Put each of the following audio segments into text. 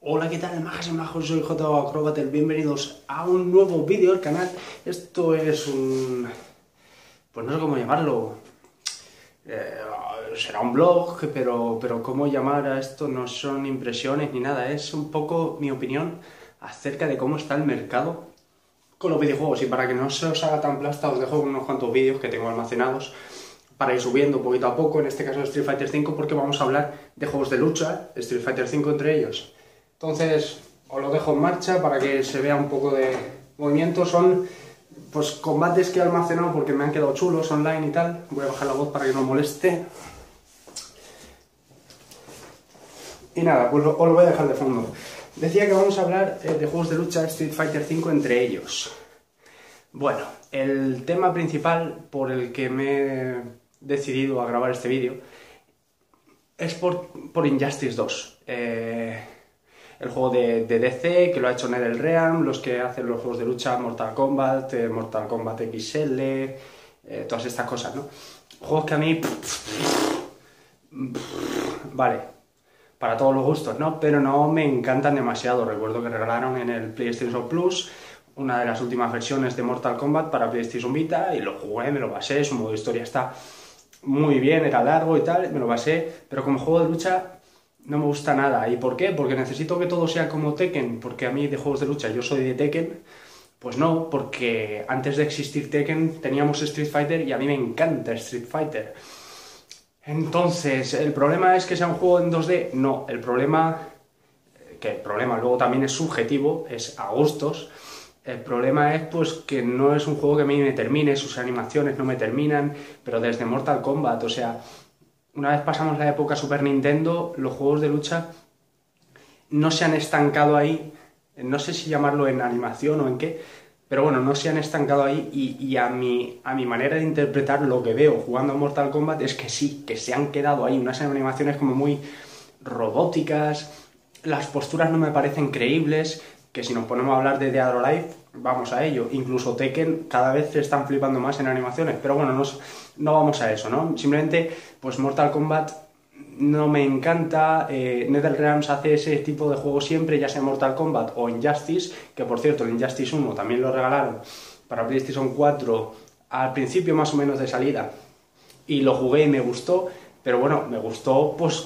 Hola, ¿qué tal, majas y majos? Soy J. Acrobater, bienvenidos a un nuevo vídeo del canal. Esto es un... pues no sé cómo llamarlo. Eh, Será un blog, pero cómo llamar a esto no son impresiones ni nada. Es un poco mi opinión acerca de cómo está el mercado con los videojuegos. Y para que no se os haga tan plasta, os dejo unos cuantos vídeos que tengo almacenados para ir subiendo poquito a poco, en este caso Street Fighter V, porque vamos a hablar de juegos de lucha, Street Fighter V entre ellos. Entonces, os lo dejo en marcha para que se vea un poco de movimiento. Son pues combates que he almacenado porque me han quedado chulos online y tal. Voy a bajar la voz para que no moleste. Y nada, pues os lo voy a dejar de fondo. Decía que vamos a hablar de juegos de lucha Street Fighter V entre ellos. Bueno, el tema principal por el que me he decidido a grabar este vídeo es por Injustice 2. El juego de DC, que lo ha hecho NetherRealm, los que hacen los juegos de lucha Mortal Kombat, Mortal Kombat XL, todas estas cosas, ¿no? Juegos que a mí... vale, para todos los gustos, ¿no? Pero no me encantan demasiado. Recuerdo que regalaron en el PlayStation Plus una de las últimas versiones de Mortal Kombat para PlayStation Vita y lo jugué, me lo pasé, su modo de historia está muy bien, era largo y tal, me lo pasé, pero como juego de lucha no me gusta nada. ¿Y por qué? Porque necesito que todo sea como Tekken, porque a mí de juegos de lucha yo soy de Tekken. Pues no, porque antes de existir Tekken teníamos Street Fighter y a mí me encanta Street Fighter. Entonces, ¿el problema es que sea un juego en 2D? No, el problema luego también es subjetivo, es a gustos. El problema es pues que no es un juego que a mí me termine, sus animaciones no me terminan, pero desde Mortal Kombat, o sea, una vez pasamos la época Super Nintendo, los juegos de lucha no se han estancado ahí, no sé si llamarlo en animación o en qué, pero bueno, no se han estancado ahí y a mi manera de interpretar lo que veo jugando a Mortal Kombat es que sí, que se han quedado ahí unas animaciones como muy robóticas, las posturas no me parecen creíbles, que si nos ponemos a hablar de Dead or Alive, vamos a ello. Incluso Tekken cada vez se están flipando más en animaciones, pero bueno, no vamos a eso, ¿no? Simplemente, pues Mortal Kombat no me encanta, NetherRealm hace ese tipo de juegos siempre, ya sea Mortal Kombat o Injustice, que por cierto, el Injustice 1 también lo regalaron para PlayStation 4 al principio más o menos de salida, y lo jugué y me gustó, pero bueno, me gustó pues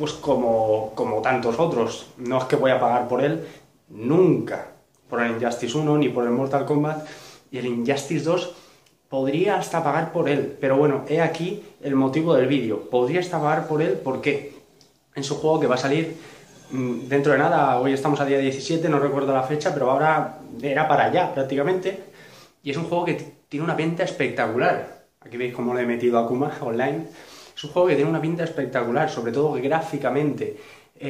como tantos otros, no es que voy a pagar por él, nunca por el Injustice 1 ni por el Mortal Kombat, y el Injustice 2 podría hasta pagar por él, pero bueno, he aquí el motivo del vídeo. Podría hasta pagar por él porque es un juego que va a salir dentro de nada. Hoy estamos a día 17, no recuerdo la fecha, pero ahora era para allá prácticamente, y es un juego que tiene una pinta espectacular. Aquí veis cómo le he metido a Akuma online. Es un juego que tiene una pinta espectacular, sobre todo gráficamente.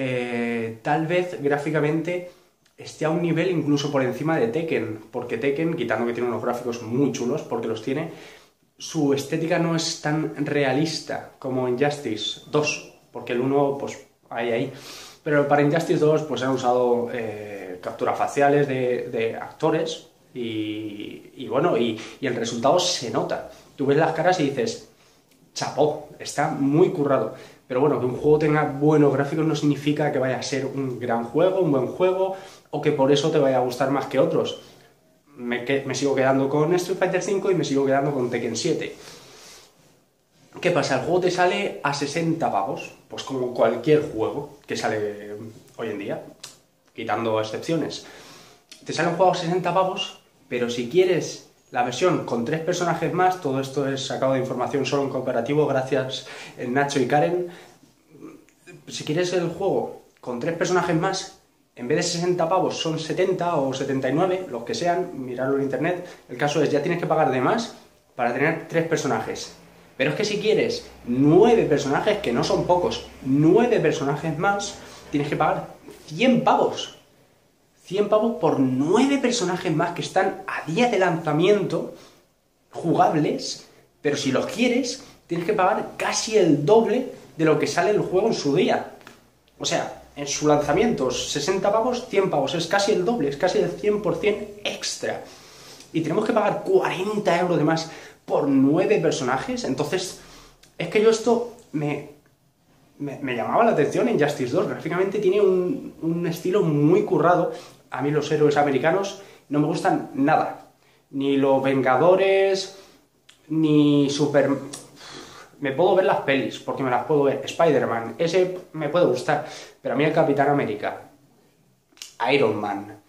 Tal vez gráficamente esté a un nivel incluso por encima de Tekken, porque Tekken, quitando que tiene unos gráficos muy chulos, porque los tiene, su estética no es tan realista como Injustice 2, porque el 1, pues, ahí. Pero para Injustice 2, pues han usado capturas faciales de actores y bueno, y el resultado se nota. Tú ves las caras y dices, chapó, está muy currado. Pero bueno, que un juego tenga buenos gráficos no significa que vaya a ser un gran juego, un buen juego, o que por eso te vaya a gustar más que otros. Me sigo quedando con Street Fighter V y me sigo quedando con Tekken 7. ¿Qué pasa? El juego te sale a 60 pavos, pues como cualquier juego que sale hoy en día, quitando excepciones. Te sale un juego a 60 pavos, pero si quieres la versión con 3 personajes más, todo esto es sacado de información solo en cooperativo, gracias Nacho y Karen. Si quieres el juego con 3 personajes más, en vez de 60 pavos son 70 o 79, los que sean, miradlo en internet. El caso es, ya tienes que pagar de más para tener 3 personajes. Pero es que si quieres 9 personajes, que no son pocos, 9 personajes más, tienes que pagar 100 pavos. 100 pavos por 9 personajes más que están a día de lanzamiento, jugables, pero si los quieres, tienes que pagar casi el doble de lo que sale el juego en su día. O sea, en su lanzamiento, 60 pavos, 100 pavos, es casi el doble, es casi el 100% extra. Y tenemos que pagar 40 euros de más por 9 personajes, entonces, es que yo esto me me llamaba la atención Injustice 2. Gráficamente tiene un estilo muy currado. A mí los héroes americanos no me gustan nada. Ni los Vengadores, ni Super... Me puedo ver las pelis, porque me las puedo ver. Spider-Man, ese me puede gustar. Pero a mí el Capitán América, Iron Man,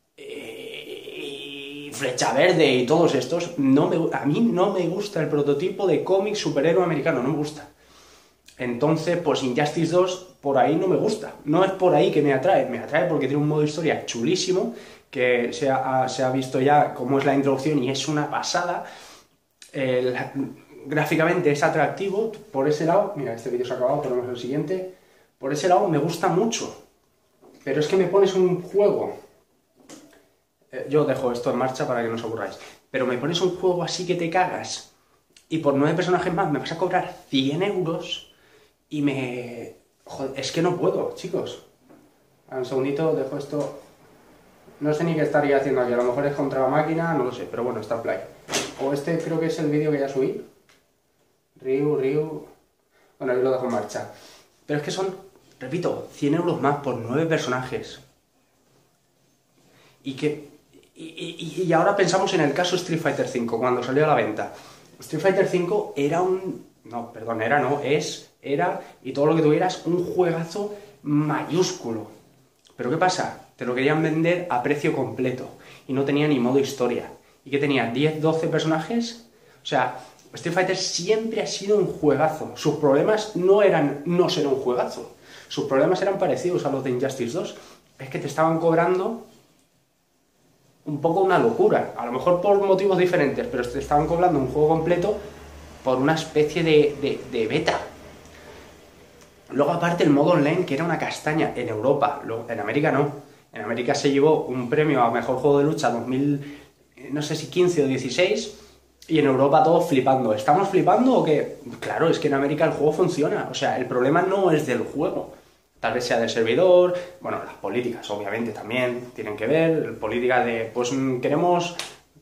Flecha Verde y todos estos, a mí no me gusta el prototipo de cómic superhéroe americano, no me gusta. Entonces, pues Injustice 2 por ahí no me gusta. No es por ahí que me atrae porque tiene un modo historia chulísimo, que se ha visto ya cómo es la introducción y es una pasada. Gráficamente es atractivo, por ese lado, mira, este vídeo se ha acabado, ponemos el siguiente. Por ese lado me gusta mucho, pero es que me pones un juego... yo dejo esto en marcha para que no os aburráis, pero me pones un juego así que te cagas, y por 9 personajes más me vas a cobrar 100 euros... Y Joder, es que no puedo, chicos. Un segundito, dejo esto... No sé ni qué estaría haciendo aquí, a lo mejor es contra la máquina, no lo sé, pero bueno, está play. O este creo que es el vídeo que ya subí. Ryu... Bueno, ahí lo dejo en marcha. Pero es que son, repito, 100 euros más por 9 personajes. Y ahora pensamos en el caso Street Fighter V, cuando salió a la venta. Street Fighter V era No, perdón, era, y todo lo que tuvieras, un juegazo mayúsculo. Pero ¿qué pasa? Te lo querían vender a precio completo y no tenía ni modo historia. ¿Y qué tenía? ¿10, 12 personajes? O sea, Street Fighter siempre ha sido un juegazo. Sus problemas no eran no ser un juegazo. Sus problemas eran parecidos a los de Injustice 2. Es que te estaban cobrando un poco una locura. A lo mejor por motivos diferentes, pero te estaban cobrando un juego completo por una especie de beta. Luego aparte el modo online, que era una castaña en Europa, en América no. En América se llevó un premio a Mejor Juego de Lucha 2000, no sé si 15 o 16, y en Europa todos flipando. ¿Estamos flipando o qué? Claro, es que en América el juego funciona, o sea, el problema no es del juego. Tal vez sea del servidor, bueno, las políticas obviamente también tienen que ver, políticas de, pues queremos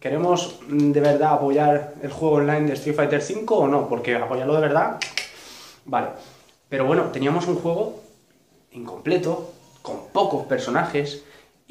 de verdad apoyar el juego online de Street Fighter V o no, porque apoyarlo de verdad, vale. Pero bueno, teníamos un juego incompleto, con pocos personajes,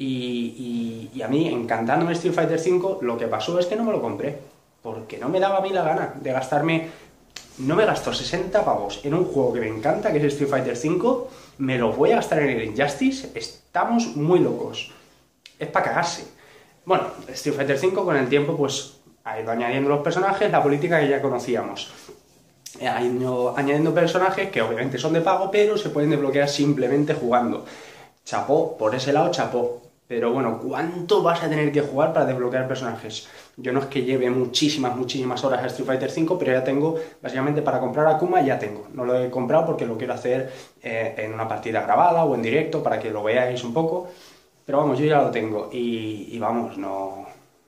y a mí, encantándome Street Fighter V, lo que pasó es que no me lo compré, porque no me daba a mí la gana de gastarme... No me gasto 60 pavos en un juego que me encanta, que es Street Fighter V, me lo voy a gastar en el Injustice, estamos muy locos. Es para cagarse. Bueno, Street Fighter V con el tiempo pues ha ido añadiendo los personajes, la política que ya conocíamos. Ha ido añadiendo personajes que obviamente son de pago, pero se pueden desbloquear simplemente jugando. Chapó, por ese lado chapó. Pero bueno, ¿cuánto vas a tener que jugar para desbloquear personajes? Yo no es que lleve muchísimas horas a Street Fighter V, pero ya tengo, básicamente para comprar a Akuma ya tengo. No lo he comprado porque lo quiero hacer en una partida grabada o en directo para que lo veáis un poco. Pero vamos, yo ya lo tengo y vamos, no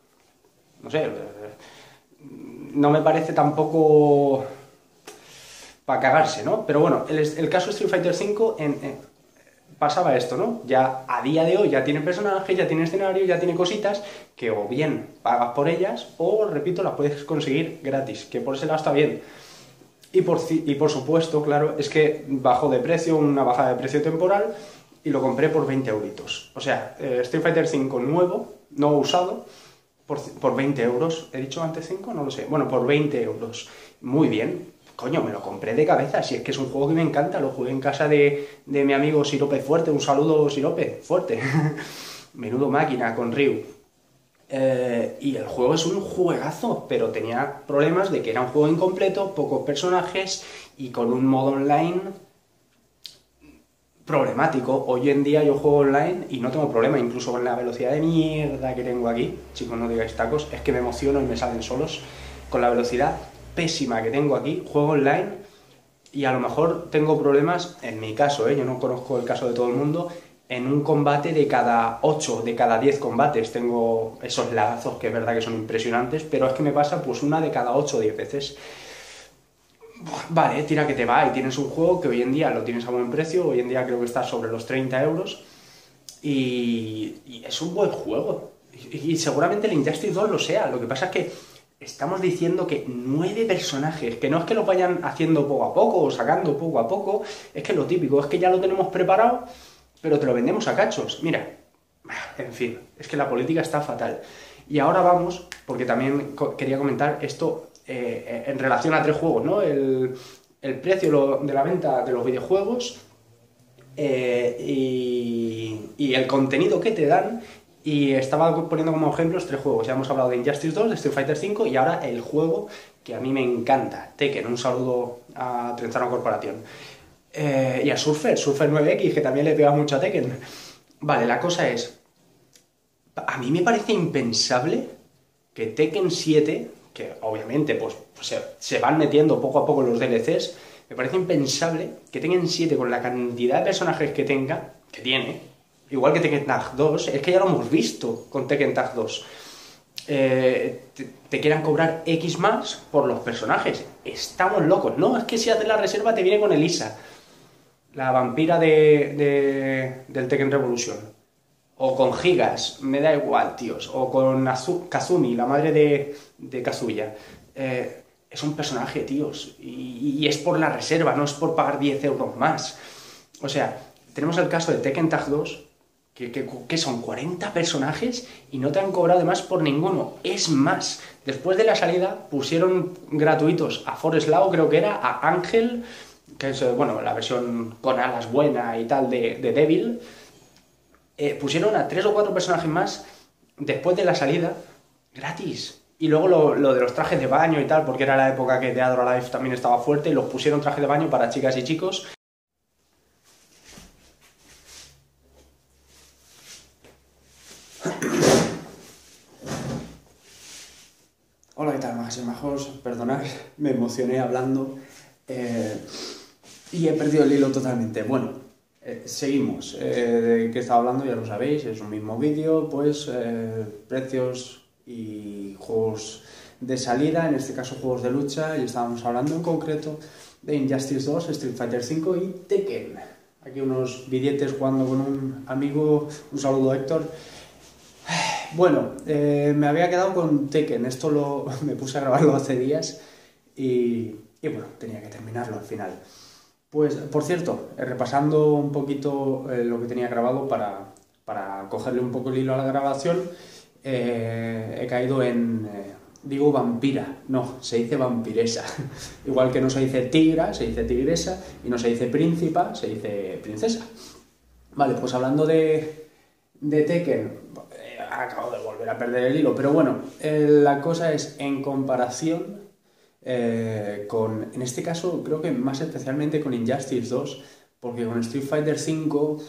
sé, no me parece tampoco para cagarse, ¿no? Pero bueno, el caso Street Fighter V pasaba esto, ¿no? Ya a día de hoy ya tiene personajes, ya tiene escenario, ya tiene cositas que o bien pagas por ellas o, repito, las puedes conseguir gratis, que por ese lado está bien. Y por supuesto, claro, es que bajó de precio, una bajada de precio temporal, y lo compré por 20 euritos. O sea, Street Fighter V nuevo, no usado, por 20 euros. ¿He dicho antes 5? No lo sé. Bueno, por 20 euros. Muy bien. Coño, me lo compré de cabeza. Si es que es un juego que me encanta. Lo jugué en casa de mi amigo Sirope Fuerte. Un saludo, Sirope Fuerte. Menudo máquina con Ryu. Y el juego es un juegazo, pero tenía problemas de que era un juego incompleto, pocos personajes y con un modo online problemático. Hoy en día yo juego online y no tengo problema, incluso con la velocidad de mierda que tengo aquí, chicos, no digáis tacos, es que me emociono y me salen solos. Con la velocidad pésima que tengo aquí, juego online y a lo mejor tengo problemas, en mi caso, yo no conozco el caso de todo el mundo, en un combate de cada 8, de cada 10 combates tengo esos lagazos que es verdad que son impresionantes, pero es que me pasa pues una de cada 8 o 10 veces. Vale, tira que te va, y tienes un juego que hoy en día lo tienes a buen precio, hoy en día creo que está sobre los 30 euros, y es un buen juego, y seguramente el Injustice 2 lo sea. Lo que pasa es que estamos diciendo que 9 personajes, que no es que los vayan haciendo poco a poco o sacando poco a poco, es que lo típico, es que ya lo tenemos preparado, pero te lo vendemos a cachos. Mira, en fin, es que la política está fatal. Y ahora vamos, porque también quería comentar esto en relación a 3 juegos, ¿no? El precio de la venta de los videojuegos y el contenido que te dan. Y estaba poniendo como ejemplos 3 juegos. Ya hemos hablado de Injustice 2, de Street Fighter 5 y ahora el juego que a mí me encanta, Tekken. Un saludo a Trenzano Corporación. Y a Surfer 9X, que también le pega mucho a Tekken. Vale, la cosa es, a mí me parece impensable que Tekken 7, que obviamente pues se van metiendo poco a poco los DLCs, me parece impensable que Tekken 7 con la cantidad de personajes que tenga, que tiene, igual que Tekken Tag 2, es que ya lo hemos visto con Tekken Tag 2, te quieran cobrar X más por los personajes. Estamos locos, ¿no? Es que si haces la reserva te viene con Elisa, la vampira del Tekken Revolution. O con Gigas, me da igual, tíos. O con Kazumi, la madre de Kazuya. Es un personaje, tíos. Y es por la reserva, no es por pagar 10 euros más. O sea, tenemos el caso de Tekken Tag 2, que son 40 personajes y no te han cobrado de más por ninguno. Es más, después de la salida pusieron gratuitos a Forest Law, creo que era, a Ángel, que es, bueno, la versión con alas buena y tal de Devil. Pusieron a 3 o 4 personajes más después de la salida, gratis. Y luego lo de los trajes de baño y tal, porque era la época que Dead or Alive también estaba fuerte, y los pusieron trajes de baño para chicas y chicos. Hola, ¿qué tal, majas y majos? Perdonad, me emocioné hablando y he perdido el hilo totalmente. Bueno, seguimos. ¿De qué estaba hablando? Ya lo sabéis, es un mismo vídeo, pues precios y juegos de salida, en este caso juegos de lucha, y estábamos hablando en concreto de Injustice 2, Street Fighter 5 y Tekken. Aquí unos billetes jugando con un amigo, un saludo Héctor. Bueno, me había quedado con Tekken, me puse a grabarlo hace días y bueno, tenía que terminarlo al final. Pues, por cierto, repasando un poquito lo que tenía grabado para cogerle un poco el hilo a la grabación, he caído en... digo vampira, no, se dice vampiresa. Igual que no se dice tigra, se dice tigresa, y no se dice príncipa, se dice princesa. Vale, pues hablando de Tekken, acabo de volver a perder el hilo, pero bueno, la cosa es, en comparación en este caso, creo que más especialmente con Injustice 2, porque con Street Fighter 5,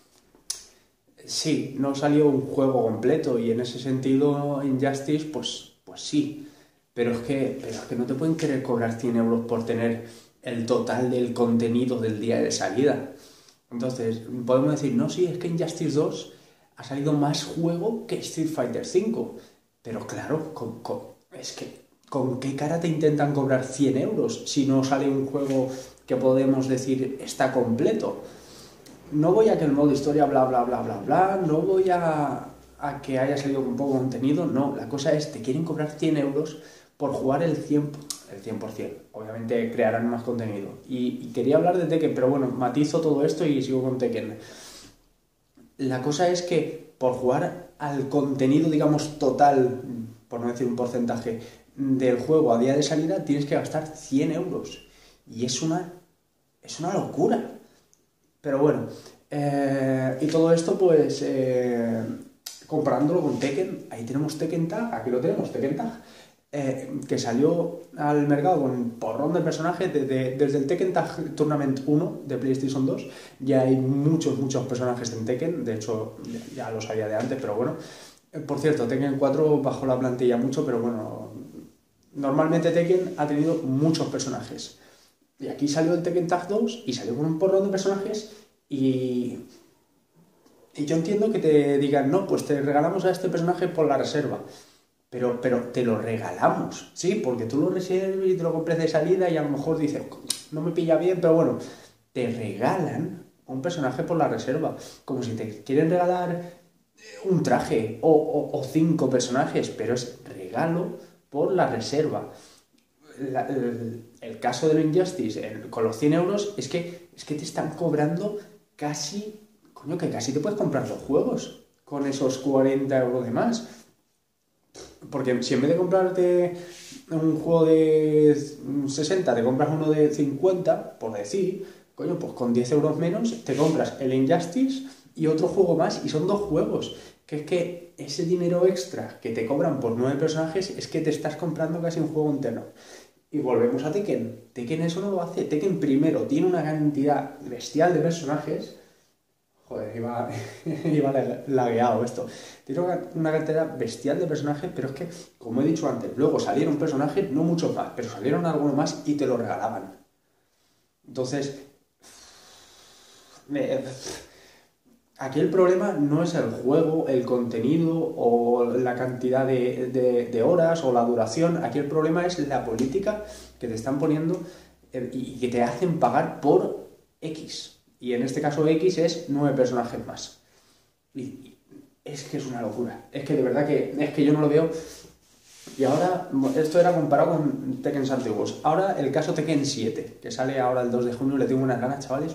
sí, no salió un juego completo, y en ese sentido Injustice, pues sí, pero es que no te pueden querer cobrar 100 euros por tener el total del contenido del día de salida. Entonces, podemos decir, no, sí, es que Injustice 2 ha salido más juego que Street Fighter 5. Pero claro, es que ¿con qué cara te intentan cobrar 100 euros si no sale un juego que podemos decir está completo? No voy a que el modo historia bla bla bla bla bla, no voy a que haya salido con poco contenido, no. La cosa es, te quieren cobrar 100 euros por jugar el 100%. Obviamente crearán más contenido. Y quería hablar de Tekken, pero bueno, matizo todo esto y sigo con Tekken. La cosa es que por jugar al contenido, digamos, total, por no decir un porcentaje, del juego a día de salida, tienes que gastar 100 euros. Y es una locura. Pero bueno, y todo esto pues comparándolo con Tekken. Ahí tenemos Tekken Tag, aquí lo tenemos, Tekken Tag, que salió al mercado con un porrón de personajes desde el Tekken Tag Tournament 1 de PlayStation 2. Ya hay muchos personajes en Tekken, de hecho ya lo sabía de antes, pero bueno. Por cierto, Tekken 4 bajó la plantilla mucho, pero bueno, normalmente Tekken ha tenido muchos personajes. Y aquí salió el Tekken Tag 2 y salió con un porrón de personajes y yo entiendo que te digan, no, pues te regalamos a este personaje por la reserva. Pero te lo regalamos, sí, porque tú lo reserves y te lo compres de salida y a lo mejor dices, no me pilla bien, pero bueno, te regalan un personaje por la reserva, como si te quieren regalar un traje o 5 personajes, pero es regalo por la reserva. El caso del Injustice, con los 100 euros, es que te están cobrando casi... Coño, que casi te puedes comprar los juegos con esos 40 euros de más. Porque si en vez de comprarte un juego de 60, te compras uno de 50, por decir, coño, pues con 10 euros menos te compras el Injustice y otro juego más, y son 2 juegos. Que es que ese dinero extra que te cobran por 9 personajes es que te estás comprando casi un juego entero. Y volvemos a Tekken. Tekken eso no lo hace. Tekken primero tiene una cantidad bestial de personajes. Joder, iba lagueado esto. Tiene una cantidad bestial de personajes, pero es que, como he dicho antes, luego salieron personajes, no muchos más, pero salieron algunos más y te lo regalaban. Entonces, aquí el problema no es el juego, el contenido o la cantidad de horas o la duración. Aquí el problema es la política que te están poniendo y que te hacen pagar por X. Y en este caso X es 9 personajes más. Y es que es una locura. Es que de verdad que yo no lo veo. Y ahora, esto era comparado con Tekken antiguos. Ahora el caso Tekken 7, que sale ahora el 2 de junio, le tengo unas ganas, chavales.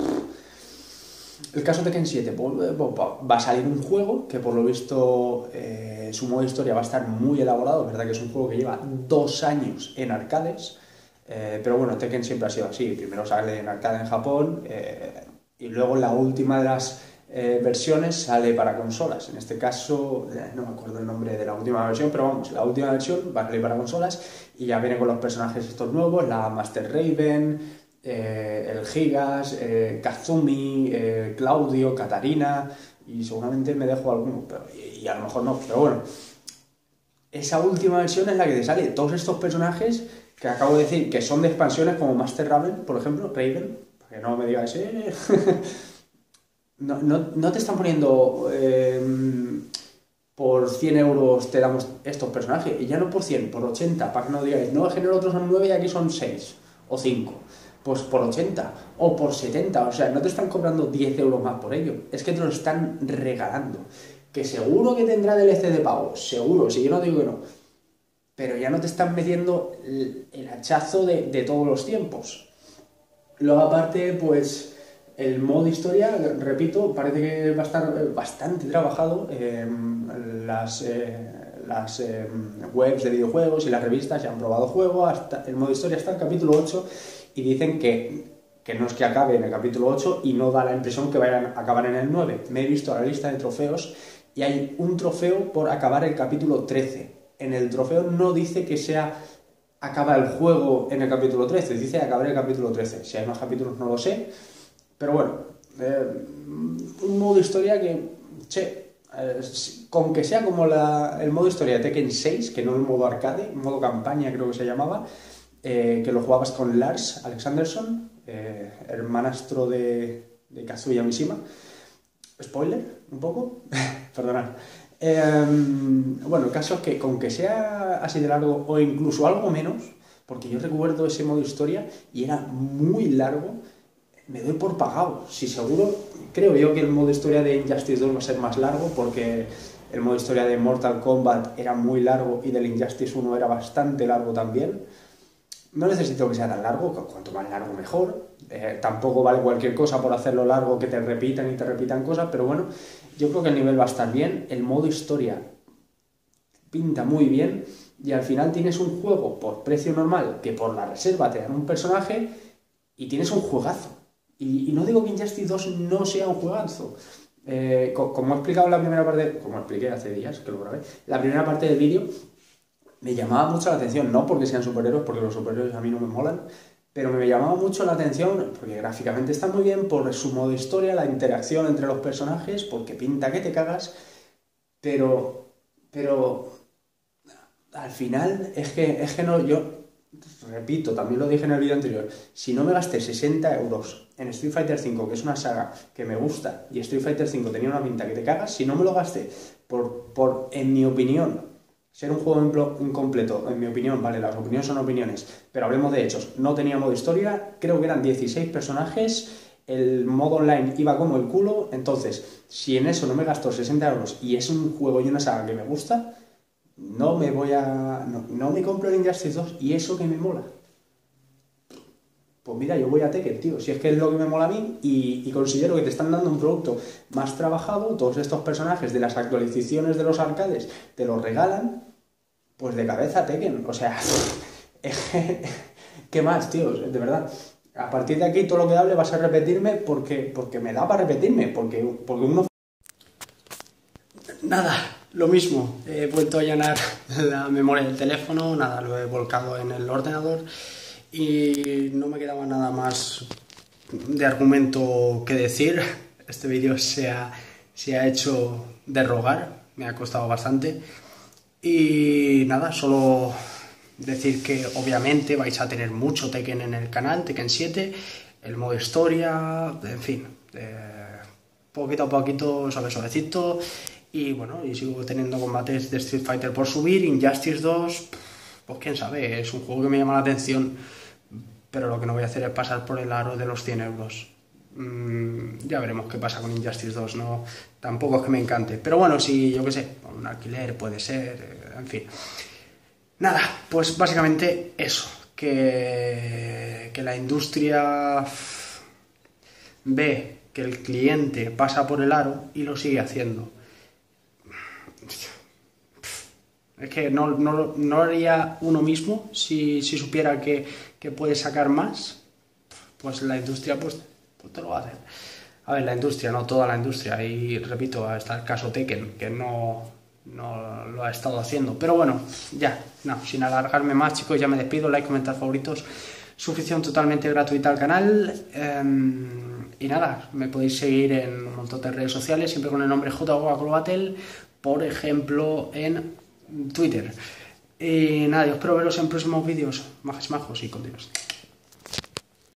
El caso Tekken 7, va a salir un juego que por lo visto su modo historia va a estar muy elaborado. Es verdad que es un juego que lleva 2 años en arcades. Pero bueno, Tekken siempre ha sido así. Primero sale en arcade en Japón y luego la última de las versiones sale para consolas. En este caso, no me acuerdo el nombre de la última versión, pero vamos, la última versión va a salir para consolas y ya viene con los personajes estos nuevos, la Master Raven, el Gigas, Kazumi, Claudio, Katarina, y seguramente me dejo alguno, y a lo mejor no, pero bueno. Esa última versión es la que te sale todos estos personajes que acabo de decir que son de expansiones como Master Raven, por ejemplo, Raven, para que no me digáis, no te están poniendo por 100 euros te damos estos personajes, y ya no por 100, por 80, para que no digáis, no, en general otros son 9 y aquí son 6 o 5, pues por 80 o por 70, o sea, no te están cobrando 10 euros más por ello, es que te lo están regalando. Que seguro que tendrá DLC de pago, seguro, si yo no digo que no, pero ya no te están metiendo el hachazo de todos los tiempos. Luego aparte, pues el modo historia, repito, parece que va a estar bastante trabajado. Las webs de videojuegos y las revistas ya han probado juego, hasta el modo historia está en el capítulo 8 y dicen que no es que acabe en el capítulo 8 y no da la impresión que vayan a acabar en el 9. Me he visto la lista de trofeos y hay un trofeo por acabar el capítulo 13. En el trofeo no dice que sea acaba el juego en el capítulo 13, dice acabar el capítulo 13. Si hay más capítulos no lo sé, pero bueno, un modo historia que, con que sea como el modo historia de Tekken 6, que no el modo arcade, modo campaña creo que se llamaba, que lo jugabas con Lars Alexanderson, hermanastro de Kazuya Mishima. Spoiler, un poco, perdonad. Bueno, el caso es que con que sea así de largo o incluso algo menos, porque yo recuerdo ese modo historia y era muy largo, me doy por pagado. Si seguro, creo yo que el modo historia de Injustice 2 va a ser más largo porque el modo historia de Mortal Kombat era muy largo y del Injustice 1 era bastante largo también. No necesito que sea tan largo, cuanto más largo mejor. Tampoco vale cualquier cosa por hacerlo largo, que te repitan y te repitan cosas, pero bueno, yo creo que el nivel va a estar bien. El modo historia pinta muy bien y al final tienes un juego por precio normal que por la reserva te dan un personaje y tienes un juegazo. Y no digo que Injustice 2 no sea un juegazo. Como he explicado en la primera parte, como expliqué hace días que lo grabé, la primera parte del vídeo, me llamaba mucho la atención, no porque sean superhéroes, porque los superhéroes a mí no me molan, pero me llamaba mucho la atención porque gráficamente está muy bien, por su modo historia, la interacción entre los personajes, porque pinta que te cagas, pero al final es que no, yo repito, también lo dije en el vídeo anterior, si no me gasté 60 euros en Street Fighter V, que es una saga que me gusta, y Street Fighter V tenía una pinta que te cagas, si no me lo gasté por en mi opinión, ser un juego incompleto, en mi opinión, vale, las opiniones son opiniones, pero hablemos de hechos, no tenía modo historia, creo que eran 16 personajes, el modo online iba como el culo, entonces, si en eso no me gasto 60 euros y es un juego y una saga que me gusta, no me compro el Injustice 2 y eso que me mola. Pues mira, yo voy a Tekken, tío, si es que es lo que me mola a mí y considero que te están dando un producto más trabajado, todos estos personajes de las actualizaciones de los arcades te los regalan, pues de cabeza Tekken, o sea, ¿qué más, tío? De verdad. A partir de aquí todo lo que hable va a ser repetirme porque me da para repetirme, porque uno... Nada, lo mismo, he vuelto a llenar la memoria del teléfono, nada, lo he volcado en el ordenador y no me quedaba nada más de argumento que decir. Este vídeo se ha hecho de rogar, me ha costado bastante y nada, solo decir que obviamente vais a tener mucho Tekken en el canal, Tekken 7, el modo historia, en fin, poquito a poquito, suavecito. Y bueno, y sigo teniendo combates de Street Fighter por subir. Injustice 2, pues quién sabe, es un juego que me llama la atención, pero lo que no voy a hacer es pasar por el aro de los 100 euros. Ya veremos qué pasa con Injustice 2, no, tampoco es que me encante, pero bueno, si yo qué sé, un alquiler puede ser, en fin. Nada, pues básicamente eso, que la industria ve que el cliente pasa por el aro y lo sigue haciendo. Es que no haría uno mismo si supiera que puede sacar más, pues la industria pues te lo va a hacer. A ver, la industria, no toda la industria, y repito, está el caso Tekken, que no lo ha estado haciendo. Pero bueno, ya, no, sin alargarme más, chicos, ya me despido. Like, comentar, favoritos, suscripción totalmente gratuita al canal. Y nada, me podéis seguir en un montón de redes sociales, siempre con el nombre JGoAcrobatel, por ejemplo, en Twitter. Y nada, yo espero veros en próximos vídeos. Majos y continuos.